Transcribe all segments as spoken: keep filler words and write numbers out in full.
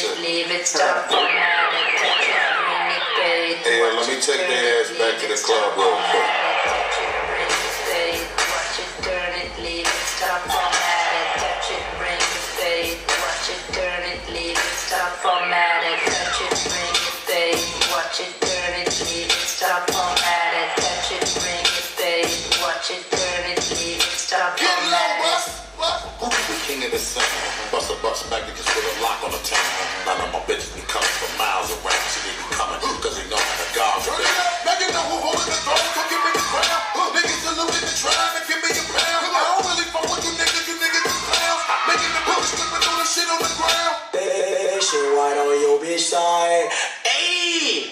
shit. Hey, uh, let me take their ass back to the club real quick. King of the sun, bust a bus back because with a lock on the tongue. None of my bitches be coming from miles around. She they be coming because they know how to gouge a bitch. Now you know who holding the throne, so give me the crown. Niggas saluting the tribe and give me a pound. I don't really fuck with you niggas, you niggas is clowns. Making the bitch slipping on the shit on the ground. Hey, shit right on your bitch side. Hey!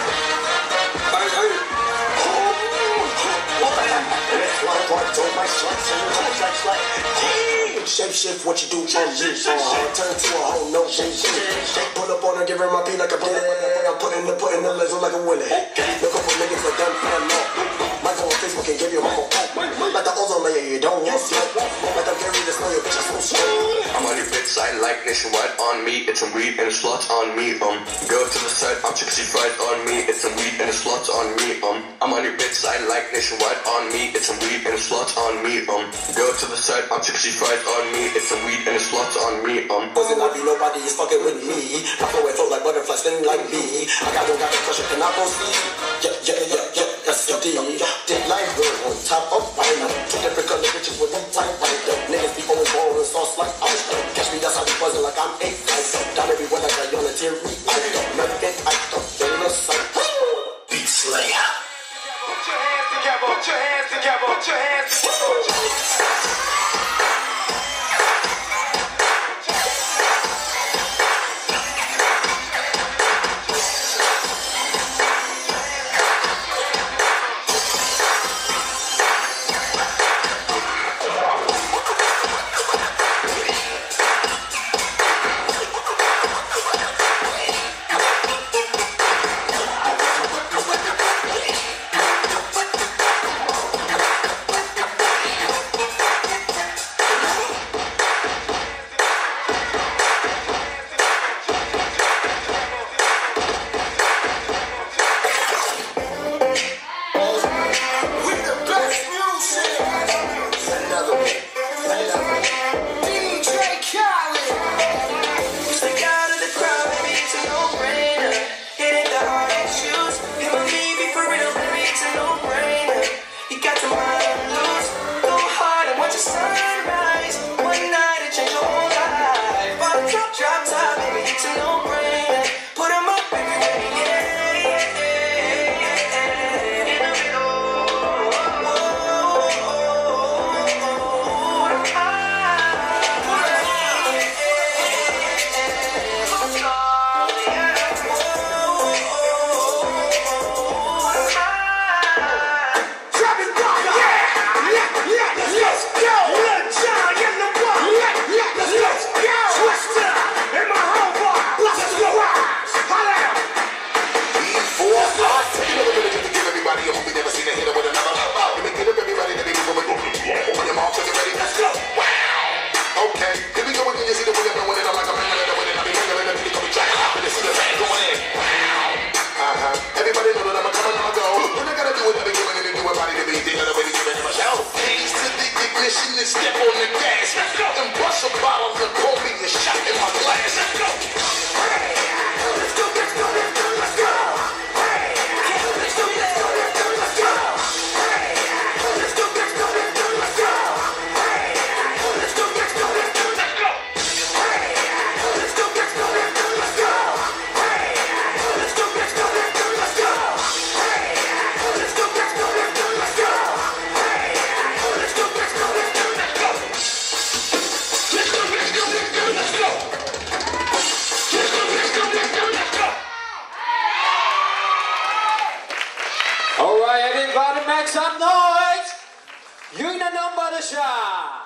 Shape shift what you do on me. Uh, turn to a whole no shake shit. Pull up on her, give her my pee like a bullet. I'm putting the putting the legs like a willy. Look up for niggas like them fan up. Might go on Facebook and give you a whole pop. Like the ozone layer, you don't want smoke. Like I'm Gary, this know your bitch is so strong. I'm on your bitch side like nationwide on me. It's some weed and a sluts on me. Um, go to the side, I'm chickasy fries on me. It's some weed and a sluts on me. Um, I'm on your bitch side like nationwide on me. It's some weed and a sluts on me. Um, go to the side, I'm chickasy fries on me. It's some weed and a sluts on me. Um, wasn't I be nobody is fucking with me. I flow and flow like butterflies, sting like me. I got no got the pressure, can I go see? Yeah, yeah, yeah, yeah, that's the D. Dick like girl on top of fire. Two different color bitches with one type right there. Niggas be always rolling sauce like oyster. Catch me, that's how we buzzing like I'm eight nights. Down everywhere like I on a teary. I don't never get hyped up in the sun. Beat Slayer. Put your hands together, put your hands together, put your hands together. Step on the gas and bust a bottle and pour me a shot in my glass. Let's go. Let's go, let's go, let's go, let's go. Let's go, let's go, let's go, let's go. Let's go, let's go, let's go, let's go. Let's go, let's go, let's go, let's go. Let's go. Let's go, let's go, let's go, let's go. Let's go, let's go, let's go, let's go. Let's go, let's go, let's go, let's go. Let's go, let's go, let's go. All right, everybody make some noise. You in the number the shot.